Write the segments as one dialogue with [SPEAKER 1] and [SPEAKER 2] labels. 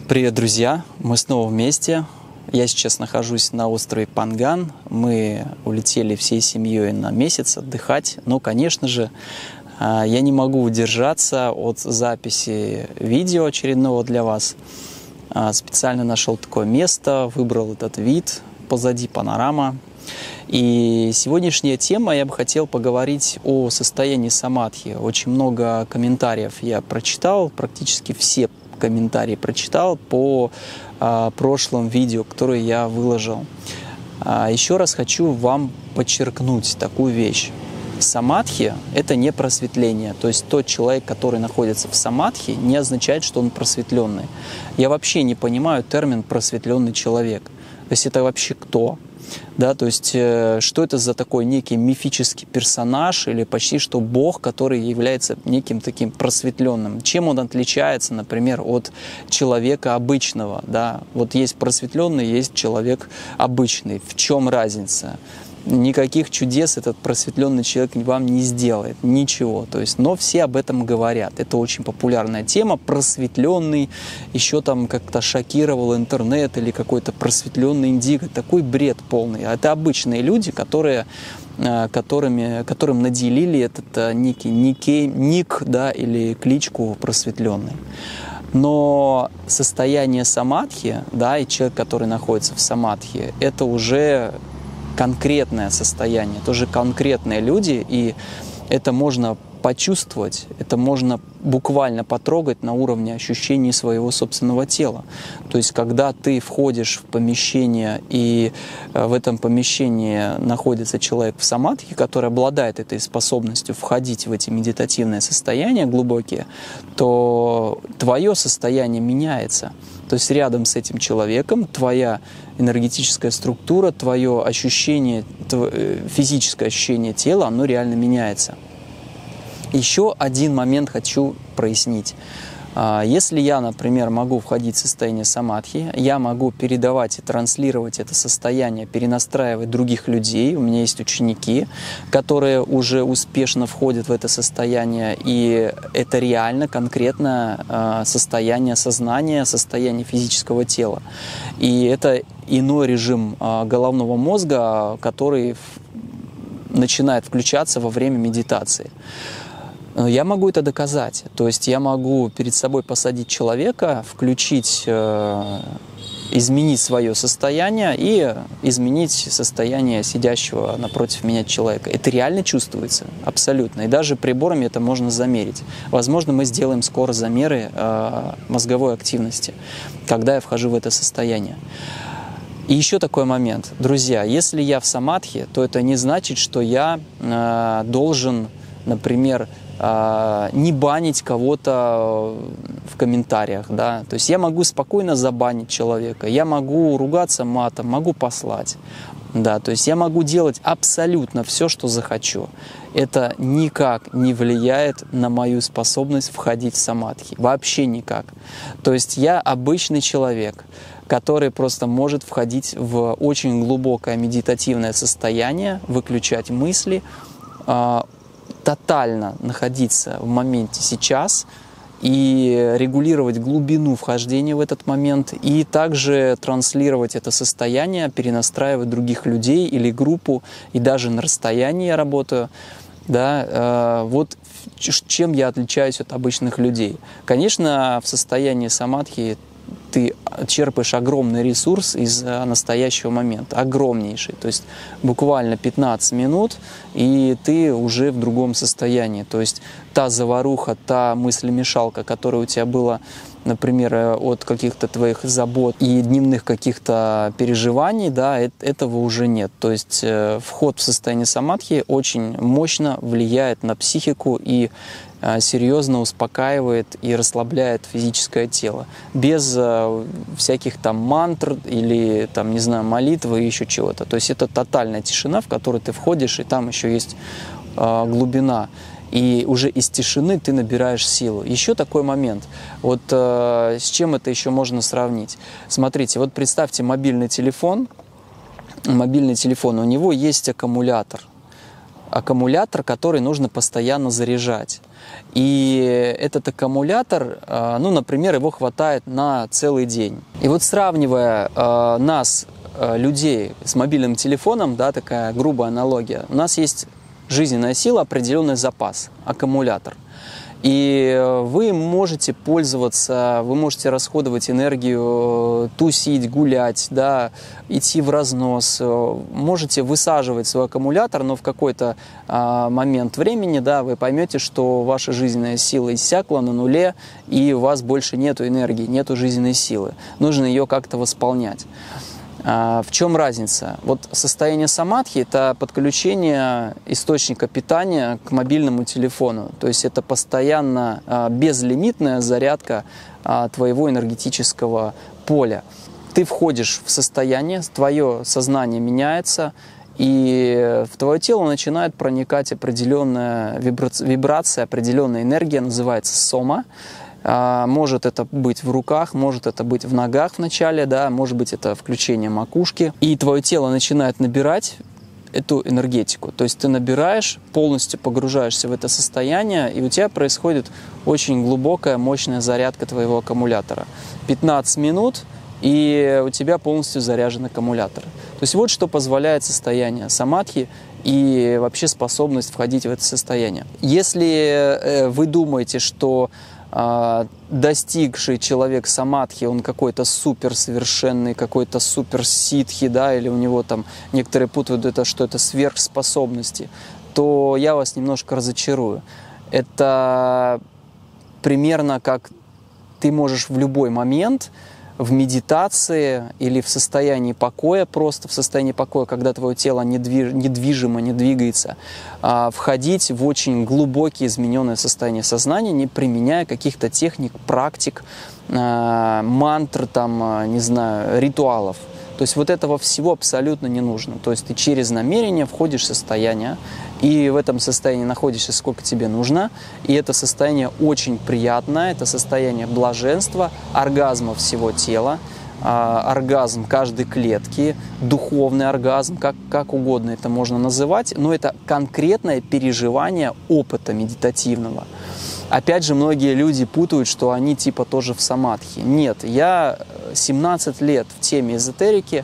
[SPEAKER 1] Привет, друзья! Мы снова вместе. Я сейчас нахожусь на острове Панган. Мы улетели всей семьей на месяц отдыхать. Но, конечно же, я не могу удержаться от записи видео очередного для вас. Специально нашел такое место, выбрал этот вид. Позади панорама. И сегодняшняя тема, я бы хотел поговорить о состоянии самадхи. Очень много комментариев я прочитал, практически все комментарии прочитал по прошлым видео, которые я выложил. Еще раз хочу вам подчеркнуть такую вещь. Самадхи – это не просветление. То есть тот человек, который находится в самадхи, не означает, что он просветленный. Я вообще не понимаю термин «просветленный человек». То есть это вообще кто? Да, то есть, что это за такой некий мифический персонаж или почти что бог, который является неким таким просветленным? Чем он отличается, например, от человека обычного? Да? Вот есть просветленный, есть человек обычный. В чем разница? Никаких чудес этот просветленный человек вам не сделает, ничего. То есть, но все об этом говорят. Это очень популярная тема. Просветленный еще там как-то шокировал интернет или какой-то просветленный индиго. Такой бред полный. А это обычные люди, которым наделили этот некий ник, да, или кличку просветленный. Но состояние самадхи, да, и человек, который находится в самадхи, это уже конкретное состояние, тоже конкретные люди, и это можно почувствовать, это можно буквально потрогать на уровне ощущений своего собственного тела. То есть, когда ты входишь в помещение, и в этом помещении находится человек в самадхи, который обладает этой способностью входить в эти медитативные состояния глубокие, то твое состояние меняется. То есть рядом с этим человеком твоя энергетическая структура, твое ощущение, физическое ощущение тела, оно реально меняется. Еще один момент хочу прояснить. Если я, например, могу входить в состояние самадхи, я могу передавать и транслировать это состояние, перенастраивать других людей. У меня есть ученики, которые уже успешно входят в это состояние, и это реально, конкретно состояние сознания, состояние физического тела. И это иной режим головного мозга, который начинает включаться во время медитации. Я могу это доказать. То есть я могу перед собой посадить человека, включить, изменить свое состояние и изменить состояние сидящего напротив меня человека. Это реально чувствуется, абсолютно. И даже приборами это можно замерить. Возможно, мы сделаем скоро замеры мозговой активности, когда я вхожу в это состояние. И еще такой момент. Друзья, если я в самадхи, то это не значит, что я должен, например, не банить кого-то в комментариях, да, то есть я могу спокойно забанить человека, я могу ругаться матом, могу послать, да, то есть я могу делать абсолютно все, что захочу. Это никак не влияет на мою способность входить в самадхи, вообще никак. То есть я обычный человек, который просто может входить в очень глубокое медитативное состояние, выключать мысли, тотально находиться в моменте сейчас и регулировать глубину вхождения в этот момент, и также транслировать это состояние, перенастраивать других людей или группу, и даже на расстоянии я работаю. Да, вот чем я отличаюсь от обычных людей. Конечно, в состоянии самадхи ты черпаешь огромный ресурс из настоящего момента, огромнейший. То есть буквально 15 минут, и ты уже в другом состоянии. То есть та заваруха, та мыслемешалка, которая у тебя была, например, от каких-то твоих забот и дневных каких-то переживаний, да, этого уже нет. То есть вход в состояние самадхи очень мощно влияет на психику и серьезно успокаивает и расслабляет физическое тело. Без всяких там мантр или там, не знаю, молитвы и еще чего-то. То есть это тотальная тишина, в которую ты входишь, и там еще есть глубина. И уже из тишины ты набираешь силу. Еще такой момент. Вот с чем это еще можно сравнить? Смотрите, вот представьте мобильный телефон. Мобильный телефон, у него есть аккумулятор. Аккумулятор, который нужно постоянно заряжать. И этот аккумулятор, ну, например, его хватает на целый день. И вот сравнивая нас, людей, с мобильным телефоном, да, такая грубая аналогия, у нас есть жизненная сила, определенный запас, аккумулятор. И вы можете пользоваться, вы можете расходовать энергию, тусить, гулять, да, идти в разнос. Можете высаживать свой аккумулятор, но в какой-то момент времени, да, вы поймете, что ваша жизненная сила иссякла на нуле, и у вас больше нету энергии, нету жизненной силы. Нужно ее как-то восполнять. В чем разница? Вот состояние самадхи – это подключение источника питания к мобильному телефону. То есть это постоянно безлимитная зарядка твоего энергетического поля. Ты входишь в состояние, твое сознание меняется, и в твое тело начинает проникать определенная вибрация, определенная энергия, называется сома. Может это быть в руках, может это быть в ногах вначале, да, может быть это включение макушки. И твое тело начинает набирать эту энергетику. То есть ты набираешь, полностью погружаешься в это состояние, и у тебя происходит очень глубокая, мощная зарядка твоего аккумулятора. 15 минут, и у тебя полностью заряжен аккумулятор. То есть вот что позволяет состояние самадхи и вообще способность входить в это состояние. Если вы думаете, что достигший человек самадхи, он какой-то суперсовершенный, какой-то суперситхи, да, или у него там, некоторые путают это, что это сверхспособности, то я вас немножко разочарую. Это примерно как ты можешь в любой момент в медитации или в состоянии покоя, просто в состоянии покоя, когда твое тело недвижимо, не двигается, входить в очень глубокие измененное состояние сознания, не применяя каких-то техник, практик, мантр, там, не знаю, ритуалов. То есть вот этого всего абсолютно не нужно. То есть ты через намерение входишь в состояние, и в этом состоянии находишься сколько тебе нужно. И это состояние очень приятное, это состояние блаженства, оргазма всего тела, оргазм каждой клетки, духовный оргазм, как угодно это можно называть, но это конкретное переживание опыта медитативного. Опять же, многие люди путают, что они типа тоже в самадхи. Нет, я 17 лет в теме эзотерики,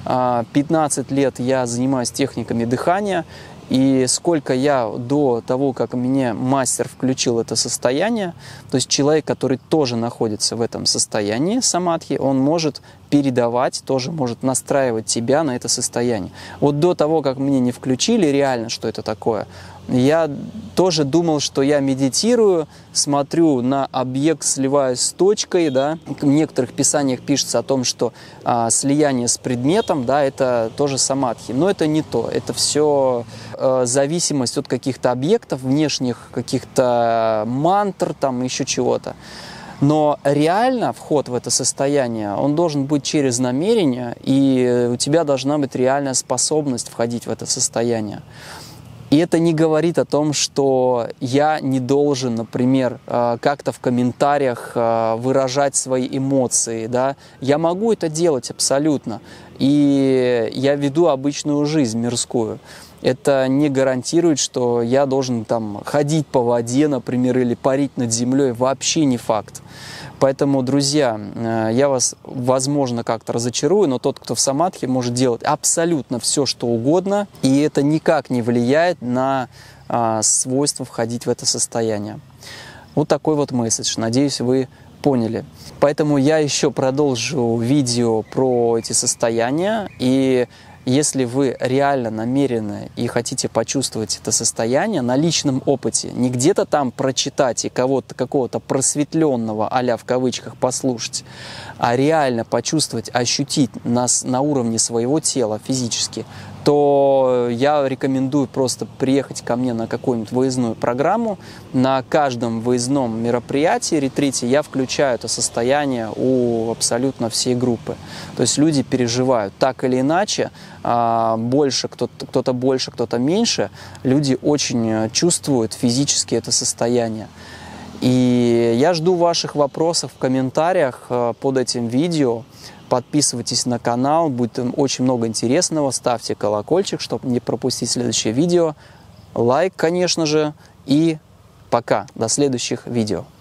[SPEAKER 1] 15 лет я занимаюсь техниками дыхания, и сколько я до того, как мне мастер включил это состояние, то есть человек, который тоже находится в этом состоянии самадхи, он может передавать, тоже может настраивать тебя на это состояние. Вот до того, как мне не включили реально, что это такое, я тоже думал, что я медитирую, смотрю на объект, сливаюсь с точкой, да. В некоторых писаниях пишется о том, что слияние с предметом, да, это тоже самадхи. Но это не то. Это все зависимость от каких-то объектов, внешних каких-то мантр, там еще чего-то. Но реально вход в это состояние, он должен быть через намерение, и у тебя должна быть реальная способность входить в это состояние. И это не говорит о том, что я не должен, например, как-то в комментариях выражать свои эмоции, да. Я могу это делать абсолютно, и я веду обычную жизнь мирскую. Это не гарантирует, что я должен там ходить по воде, например, или парить над землей. Вообще не факт. Поэтому, друзья, я вас, возможно, как-то разочарую, но тот, кто в самадхи, может делать абсолютно все, что угодно, и это никак не влияет на свойство входить в это состояние. Вот такой вот месседж. Надеюсь, вы поняли. Поэтому я еще продолжу видео про эти состояния, и если вы реально намерены и хотите почувствовать это состояние на личном опыте, не где-то там прочитать и кого-то, какого-то просветленного, а-ля в кавычках, послушать, а реально почувствовать, ощутить нас на уровне своего тела физически, то я рекомендую просто приехать ко мне на какую-нибудь выездную программу. На каждом выездном мероприятии, ретрите, я включаю это состояние у абсолютно всей группы. То есть люди переживают так или иначе, больше, кто-то больше, кто-то меньше, люди очень чувствуют физически это состояние. И я жду ваших вопросов в комментариях под этим видео. Подписывайтесь на канал, будет очень много интересного. Ставьте колокольчик, чтобы не пропустить следующее видео. Лайк, конечно же, и Пока, до следующих видео.